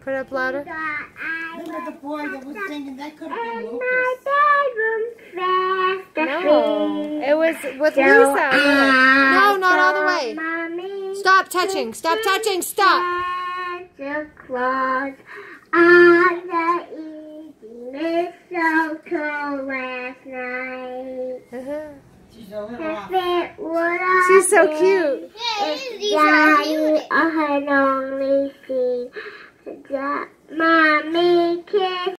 Put it up louder. Remember the boy that was singing? That could have been Lucas. No, it was with Lisa. No, not all the way. Stop touching. Stop touching. Stop. Santa Claus on the easy mistletoe last night. She's a little off. She's so cute. If Daddy had only seen the mommy kiss.